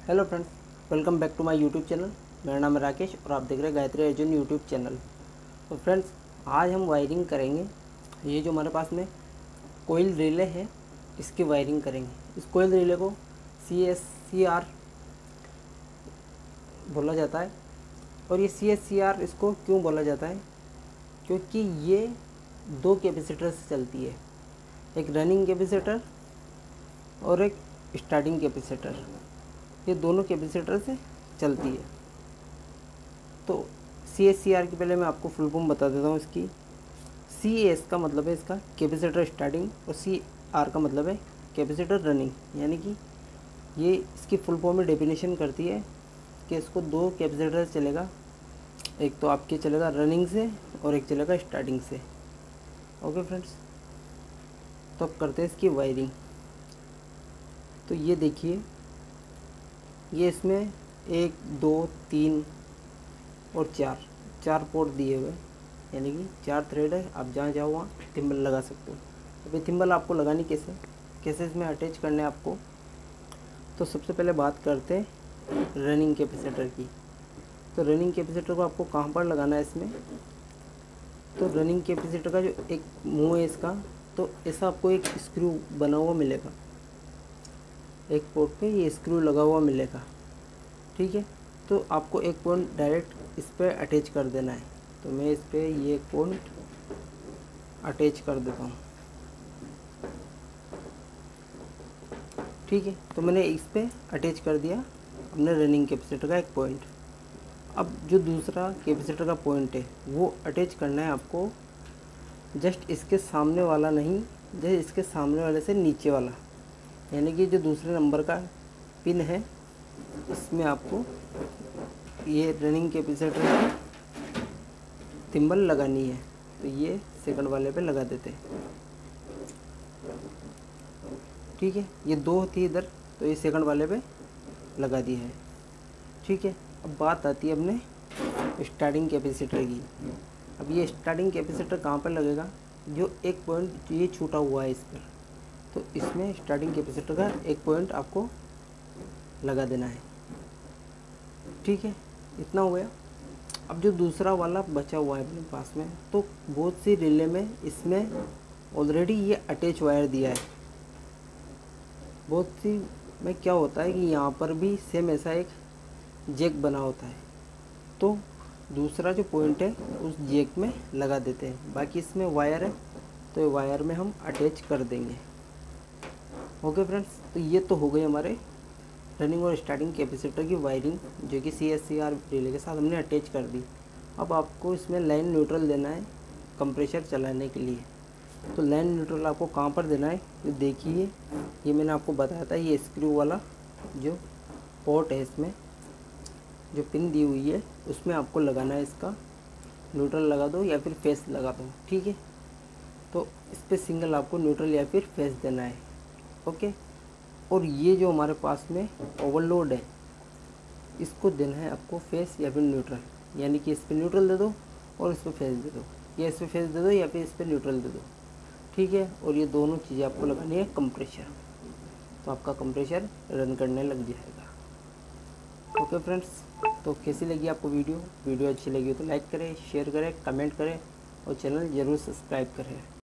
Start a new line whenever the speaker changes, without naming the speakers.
Hello friends, welcome back to my YouTube channel. मेरा नाम है राकेश और आप देख रहे हैं गायत्री अर्जुन यूट्यूब चैनल। तो फ्रेंड्स, आज हम वायरिंग करेंगे। ये जो हमारे पास में कोयल रिले है, इसकी वायरिंग करेंगे। इस कोयल रिले को CSCR बोला जाता है। और ये CSCR इसको क्यों बोला जाता है? क्योंकि ये दो कैपेसिटर से चलती है, एक रनिंग कैपेसिटर और एक स्टार्टिंग कैपेसिटर। ये दोनों कैपेसिटर से चलती है। तो CSCR की पहले मैं आपको फुल फॉर्म बता देता हूँ इसकी। CS का मतलब है इसका कैपेसिटर स्टार्टिंग और CR का मतलब है कैपेसिटर रनिंग। यानी कि ये इसकी फुल फॉर्म में डेफिनेशन करती है कि इसको दो कैपेसिटर से चलेगा। एक तो आपके चलेगा रनिंग से और एक चलेगा स्टार्टिंग से। ओके फ्रेंड्स, तो अब करते हैं इसकी वायरिंग। तो ये देखिए, ये इसमें 1 2 3 और 4 पोर्ट दिए हुए, यानी कि 4 थ्रेड है। आप जहाँ जाओ वहाँ थिम्बल लगा सकते हो। अभी थिम्बल आपको लगानी कैसे इसमें अटैच करने हैं आपको। तो सबसे पहले बात करते हैं रनिंग कैपेसिटर की। तो रनिंग कैपेसिटर को आपको कहाँ पर लगाना है इसमें? तो रनिंग कैपेसिटर का जो एक मुँह है इसका, तो ऐसा आपको एक स्क्रू बना हुआ मिलेगा। एक पोर्ट पे ये स्क्रू लगा हुआ मिलेगा, ठीक है। तो आपको एक पॉइंट डायरेक्ट इस पर अटैच कर देना है। तो मैं इस पर ये पॉइंट अटैच कर देता हूँ, ठीक है। तो मैंने इस पर अटैच कर दिया अपने रनिंग कैपेसिटर का एक पॉइंट। अब जो दूसरा कैपेसिटर का पॉइंट है वो अटैच करना है आपको जस्ट इसके सामने वाला नहीं, जस्ट इसके सामने वाले से नीचे वाला। यानी कि जो दूसरे नंबर का पिन है, इसमें आपको ये रनिंग कैपेसिटर की थिम्बल लगानी है। तो ये सेकंड वाले पे लगा देते हैं, ठीक है। ये दो होती है इधर, तो ये सेकंड वाले पे लगा दी है, ठीक है। अब बात आती है अपने स्टार्टिंग कैपेसिटर की। अब ये स्टार्टिंग कैपेसिटर कहाँ पर लगेगा? जो एक पॉइंट ये छूटा हुआ है इस पर, तो इसमें स्टार्टिंग कैपेसिटर का एक पॉइंट आपको लगा देना है, ठीक है। इतना हो गया। अब जो दूसरा वाला बचा हुआ है अपने पास में, तो बहुत सी रिले में इसमें ऑलरेडी ये अटैच वायर दिया है। बहुत सी में क्या होता है कि यहाँ पर भी सेम ऐसा एक जैक बना होता है, तो दूसरा जो पॉइंट है उस जैक में लगा देते हैं। बाकी इसमें वायर है, तो ये वायर में हम अटैच कर देंगे। ओके फ्रेंड्स, तो ये तो हो गई हमारे रनिंग और स्टार्टिंग कैपेसिटर की वायरिंग, जो कि CSCR रिले के साथ हमने अटैच कर दी। अब आपको इसमें लाइन न्यूट्रल देना है कंप्रेसर चलाने के लिए। तो लाइन न्यूट्रल आपको कहाँ पर देना है? तो देखिए, ये मैंने आपको बताया था, ये स्क्रू वाला जो पोर्ट है, इसमें जो पिन दी हुई है उसमें आपको लगाना है। इसका न्यूट्रल लगा दो या फिर फेस लगा दो, ठीक है। तो इस पर सिंगल आपको न्यूट्रल या फिर फेस देना है, ओके। और ये जो हमारे पास में ओवरलोड है, इसको देना है आपको फेस या फिर न्यूट्रल। यानी कि इस पर न्यूट्रल दे दो और इस पर फेस दे दो, या इस पर फेस दे दो या फिर इस पर न्यूट्रल दे दो, ठीक है। और ये दोनों चीज़ें आपको लगानी है कंप्रेशर, तो आपका कंप्रेशर रन करने लग जाएगा। ओके फ्रेंड्स, तो कैसी लगी आपको वीडियो अच्छी लगी हो तो लाइक करें, शेयर करें, कमेंट करें और चैनल ज़रूर सब्सक्राइब करें।